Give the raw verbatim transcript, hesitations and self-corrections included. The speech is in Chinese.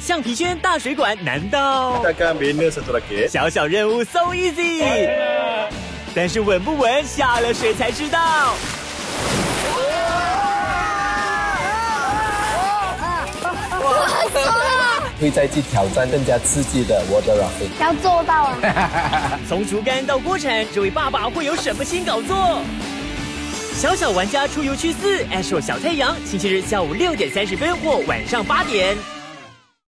橡皮圈大水管难到？ Kita akan bina satu rakit. 小小任务 so easy， 但是稳不稳下了水才知道。 会再去挑战更加刺激的 water rafting， 要做到啊！ 从竹竿到锅铲，这位爸爸会有什么新搞作？小小玩家出游区四 ，Astro 小太阳，星期日下午六点三十分或晚上八点。